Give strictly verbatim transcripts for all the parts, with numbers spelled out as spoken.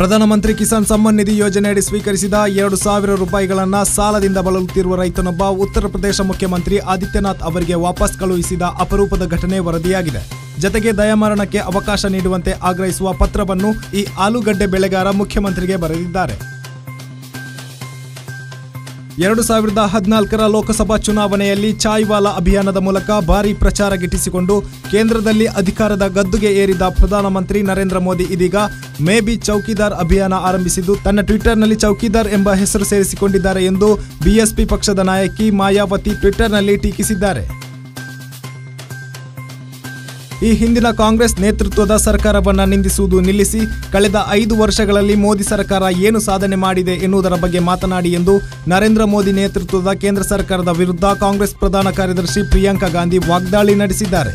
ಪ್ರಧಾನಮಂತ್ರಿ ಕಿಸಾನ್ ಸಮ್ಮಾನ್ ನಿಧಿ ಯೋಜನೆಯಡಿ ಸ್ವೀಕರಿಸಿದ ಎರಡು ಸಾವಿರ ರೂಪಾಯಿಗಳನ್ನು ಸಾಲದಿಂದ ಬಳಲುತ್ತಿರುವ ರೈತನೊಬ್ಬ ಉತ್ತರ ಪ್ರದೇಶ ಮುಖ್ಯಮಂತ್ರಿ ಆದಿತ್ಯನಾಥ್ ಅವರಿಗೆ ವಾಪಸ್ ಕಳುಹಿಸಿದ ಅಪರೂಪದ ಘಟನೆ ವರದಿಯಾಗಿದೆ. ಜತೆಗೆ ದಯಾಮರಣಕ್ಕೆ ಅವಕಾಶ ನೀಡುವಂತೆ ಆಗ್ರಹಿಸುವ ಪತ್ರವನ್ನು ಈ ಆಲೂಗಡ್ಡೆ ಬೆಳೆಗಾರ ಮುಖ್ಯಮಂತ್ರಿಗೆ ಬರೆದಿದ್ದಾರೆ. ಎರಡು ಸಾವಿರದ ಹದಿನಾಲ್ಕರ ಲೋಕಸಭಾ ಚುನಾವಣೆಯಲ್ಲಿ ಚಾಯ್ವಾಲಾ ಅಭಿಯಾನದ ಮೂಲಕ ಭಾರೀ ಪ್ರಚಾರ ಗಿಟ್ಟಿಸಿಕೊಂಡು ಕೇಂದ್ರದಲ್ಲಿ ಅಧಿಕಾರದ ಗದ್ದುಗೆ ಏರಿದ ಪ್ರಧಾನಮಂತ್ರಿ ನರೇಂದ್ರ ಮೋದಿ ಇದೀಗ ಮೇ ಬಿ ಚೌಕಿದಾರ್ ಅಭಿಯಾನ ಆರಂಭಿಸಿದ್ದು ತನ್ನ ಟ್ವಿಟರ್ನಲ್ಲಿ ಚೌಕಿದಾರ್ ಎಂಬ ಹೆಸರು ಸೇರಿಸಿಕೊಂಡಿದ್ದಾರೆ ಎಂದು ಬಿಎಸ್ಪಿ ಪಕ್ಷದ ನಾಯಕಿ ಮಾಯಾವತಿ ಟ್ವಿಟರ್ನಲ್ಲಿ ಟೀಕಿಸಿದ್ದಾರೆ. ಈ ಹಿಂದಿನ ಕಾಂಗ್ರೆಸ್ ನೇತೃತ್ವದ ಸರ್ಕಾರವನ್ನು ನಿಂದಿಸುವುದು ನಿಲ್ಲಿಸಿ ಕಳೆದ ಐದು ವರ್ಷಗಳಲ್ಲಿ ಮೋದಿ ಸರ್ಕಾರ ಏನು ಸಾಧನೆ ಮಾಡಿದೆ ಎನ್ನುವುದರ ಬಗ್ಗೆ ಮಾತನಾಡಿ ಎಂದು ನರೇಂದ್ರ ಮೋದಿ ನೇತೃತ್ವದ ಕೇಂದ್ರ ಸರ್ಕಾರದ ವಿರುದ್ಧ ಕಾಂಗ್ರೆಸ್ ಪ್ರಧಾನ ಕಾರ್ಯದರ್ಶಿ ಪ್ರಿಯಾಂಕಾ ಗಾಂಧಿ ವಾಗ್ದಾಳಿ ನಡೆಸಿದ್ದಾರೆ.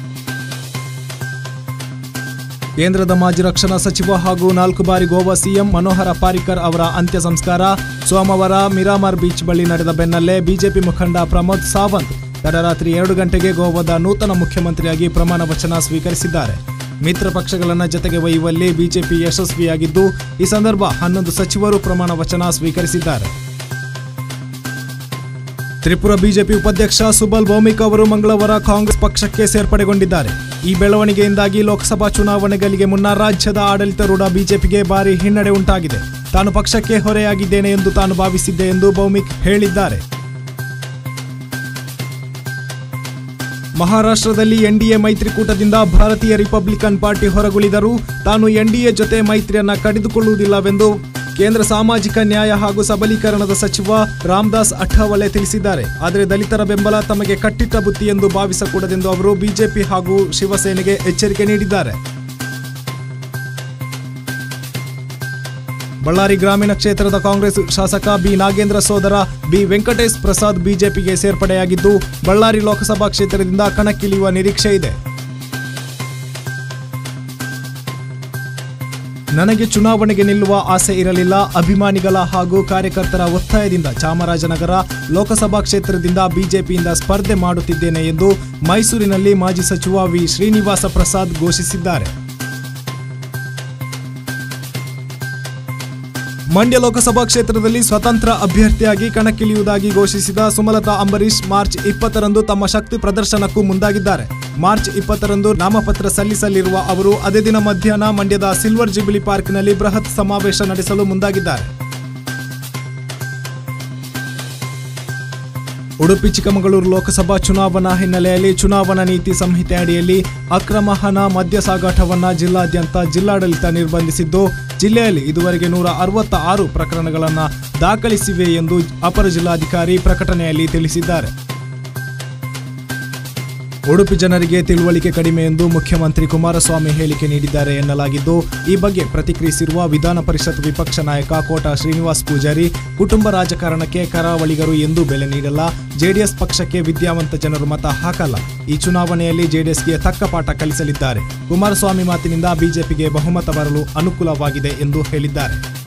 ಕೇಂದ್ರದ ಮಾಜಿ ರಕ್ಷಣಾ ಸಚಿವ ಹಾಗೂ ನಾಲ್ಕು ಬಾರಿ ಗೋವಾ ಸಿಎಂ ಮನೋಹರ ಪಾರಿಕರ್ ಅವರ ಅಂತ್ಯ ಸಂಸ್ಕಾರ ಸೋಮವಾರ ಮಿರಾಮಾರ್ ಬೀಚ್ ಬಳಿ ನಡೆದ ಬೆನ್ನಲ್ಲೇ ಬಿಜೆಪಿ ಮುಖಂಡ ಪ್ರಮೋದ್ ಸಾವಂತ್ ತಡರಾತ್ರಿ ಎರಡು ಗಂಟೆಗೆ ಗೋವಾದ ನೂತನ ಮುಖ್ಯಮಂತ್ರಿಯಾಗಿ ಪ್ರಮಾಣ ವಚನ ಸ್ವೀಕರಿಸಿದ್ದಾರೆ. ಮಿತ್ರ ಪಕ್ಷಗಳನ್ನು ಜತೆಗೆ ಒಯ್ಯುವಲ್ಲಿ ಬಿಜೆಪಿ ಯಶಸ್ವಿಯಾಗಿದ್ದು ಈ ಸಂದರ್ಭ ಹನ್ನೊಂದು ಸಚಿವರು ಪ್ರಮಾಣ ವಚನ ಸ್ವೀಕರಿಸಿದ್ದಾರೆ. ತ್ರಿಪುರಾ ಬಿಜೆಪಿ ಉಪಾಧ್ಯಕ್ಷ ಸುಬಲ್ ಭೌಮಿಕ್ ಅವರು ಮಂಗಳವಾರ ಕಾಂಗ್ರೆಸ್ ಪಕ್ಷಕ್ಕೆ ಸೇರ್ಪಡೆಗೊಂಡಿದ್ದಾರೆ. ಈ ಬೆಳವಣಿಗೆಯಿಂದಾಗಿ ಲೋಕಸಭಾ ಚುನಾವಣೆಗಳಿಗೆ ಮುನ್ನ ರಾಜ್ಯದ ಆಡಳಿತಾರೂಢ ಬಿಜೆಪಿಗೆ ಭಾರಿ ಹಿನ್ನಡೆ ಉಂಟಾಗಿದೆ. ತಾನು ಪಕ್ಷಕ್ಕೆ ಹೊರೆಯಾಗಿದ್ದೇನೆ ಎಂದು ತಾನು ಭಾವಿಸಿದ್ದೆ ಎಂದು ಭೌಮಿಕ್ ಹೇಳಿದ್ದಾರೆ. ಮಹಾರಾಷ್ಟ್ರದಲ್ಲಿ ಎನ್ಡಿಎ ಮೈತ್ರಿಕೂಟದಿಂದ ಭಾರತೀಯ ರಿಪಬ್ಲಿಕನ್ ಪಾರ್ಟಿ ಹೊರಗುಳಿದರೂ ತಾನು ಎನ್ಡಿಎ ಜೊತೆ ಮೈತ್ರಿಯನ್ನ ಕಡಿದುಕೊಳ್ಳುವುದಿಲ್ಲವೆಂದು ಕೇಂದ್ರ ಸಾಮಾಜಿಕ ನ್ಯಾಯ ಹಾಗೂ ಸಬಲೀಕರಣದ ಸಚಿವ ರಾಮದಾಸ್ ಅಠಾವಲೆ ತಿಳಿಸಿದ್ದಾರೆ. ಆದರೆ ದಲಿತರ ಬೆಂಬಲ ತಮಗೆ ಕಟ್ಟಿಟ್ಟ ಬುತ್ತಿ ಎಂದು ಭಾವಿಸಕೂಡದೆಂದು ಅವರು ಬಿಜೆಪಿ ಹಾಗೂ ಶಿವಸೇನೆಗೆ ಎಚ್ಚರಿಕೆ ನೀಡಿದ್ದಾರೆ. ಬಳ್ಳಾರಿ ಗ್ರಾಮೀಣ ಕ್ಷೇತ್ರದ ಕಾಂಗ್ರೆಸ್ ಶಾಸಕ ಬಿ ನಾಗೇಂದ್ರ ಸೋದರ ಬಿ ವೆಂಕಟೇಶ್ ಪ್ರಸಾದ್ ಬಿಜೆಪಿಗೆ ಸೇರ್ಪಡೆಯಾಗಿದ್ದು ಬಳ್ಳಾರಿ ಲೋಕಸಭಾ ಕ್ಷೇತ್ರದಿಂದ ಕಣಕ್ಕಿಳಿಯುವ ನಿರೀಕ್ಷೆ ಇದೆ. ನನಗೆ ಚುನಾವಣೆಗೆ ನಿಲ್ಲುವ ಆಸೆ ಇರಲಿಲ್ಲ. ಅಭಿಮಾನಿಗಳ ಹಾಗೂ ಕಾರ್ಯಕರ್ತರ ಒತ್ತಾಯದಿಂದ ಚಾಮರಾಜನಗರ ಲೋಕಸಭಾ ಕ್ಷೇತ್ರದಿಂದ ಬಿಜೆಪಿಯಿಂದ ಸ್ಪರ್ಧೆ ಮಾಡುತ್ತಿದ್ದೇನೆ ಎಂದು ಮೈಸೂರಿನಲ್ಲಿ ಮಾಜಿ ಸಚಿವ ವಿ ಶ್ರೀನಿವಾಸ ಪ್ರಸಾದ್ ಘೋಷಿಸಿದ್ದಾರೆ. ಮಂಡ್ಯ ಲೋಕಸಭಾ ಕ್ಷೇತ್ರದಲ್ಲಿ ಸ್ವತಂತ್ರ ಅಭ್ಯರ್ಥಿಯಾಗಿ ಕಣಕ್ಕಿಳಿಯುವುದಾಗಿ ಘೋಷಿಸಿದ ಸುಮಲತಾ ಅಂಬರೀಶ್ ಮಾರ್ಚ್ ಇಪ್ಪತ್ತರಂದು ತಮ್ಮ ಶಕ್ತಿ ಪ್ರದರ್ಶನಕ್ಕೂ ಮುಂದಾಗಿದ್ದಾರೆ. ಮಾರ್ಚ್ ಇಪ್ಪತ್ತರಂದು ನಾಮಪತ್ರ ಸಲ್ಲಿಸಲಿರುವ ಅವರು ಅದೇ ದಿನ ಮಧ್ಯಾಹ್ನ ಮಂಡ್ಯದ ಸಿಲ್ವರ್ ಜುಬಿಲಿ ಪಾರ್ಕ್ನಲ್ಲಿ ಬೃಹತ್ ಸಮಾವೇಶ ನಡೆಸಲು ಮುಂದಾಗಿದ್ದಾರೆ. ಉಡುಪಿ ಚಿಕ್ಕಮಗಳೂರು ಲೋಕಸಭಾ ಚುನಾವಣಾ ಹಿನ್ನೆಲೆಯಲ್ಲಿ ಚುನಾವಣಾ ನೀತಿ ಸಂಹಿತೆ ಅಡಿಯಲ್ಲಿ ಅಕ್ರಮ ಹಣ ಮದ್ಯ ಸಾಗಾಟವನ್ನು ಜಿಲ್ಲಾದ್ಯಂತ ಜಿಲ್ಲಾಡಳಿತ ನಿರ್ಬಂಧಿಸಿದ್ದು ಜಿಲ್ಲೆಯಲ್ಲಿ ಇದುವರೆಗೆ ನೂರ ಅರವತ್ತ ಆರು ಪ್ರಕರಣಗಳನ್ನು ದಾಖಲಿಸಿವೆ ಎಂದು ಅಪರ ಜಿಲ್ಲಾಧಿಕಾರಿ ಪ್ರಕಟಣೆಯಲ್ಲಿ ತಿಳಿಸಿದ್ದಾರೆ. ಉಡುಪಿ ಜನರಿಗೆ ತಿಳುವಳಿಕೆ ಕಡಿಮೆ ಎಂದು ಮುಖ್ಯಮಂತ್ರಿ ಕುಮಾರಸ್ವಾಮಿ ಹೇಳಿಕೆ ನೀಡಿದ್ದಾರೆ ಎನ್ನಲಾಗಿದ್ದು ಈ ಬಗ್ಗೆ ಪ್ರತಿಕ್ರಿಯಿಸಿರುವ ವಿಧಾನ ಪರಿಷತ್ ವಿಪಕ್ಷ ನಾಯಕ ಕೋಟ ಶ್ರೀನಿವಾಸ್ ಪೂಜಾರಿ ಕುಟುಂಬ ರಾಜಕಾರಣಕ್ಕೆ ಕರಾವಳಿಗರು ಎಂದೂ ಬೆಲೆ ನೀಡಲ್ಲ. ಜೆಡಿಎಸ್ ಪಕ್ಷಕ್ಕೆ ವಿದ್ಯಾವಂತ ಜನರು ಮತ ಹಾಕಲ್ಲ. ಈ ಚುನಾವಣೆಯಲ್ಲಿ ಜೆಡಿಎಸ್ಗೆ ತಕ್ಕ ಪಾಠ ಕಲಿಸಲಿದ್ದಾರೆ. ಕುಮಾರಸ್ವಾಮಿ ಮಾತಿನಿಂದ ಬಿಜೆಪಿಗೆ ಬಹುಮತ ಬರಲು ಅನುಕೂಲವಾಗಿದೆ ಎಂದು ಹೇಳಿದ್ದಾರೆ.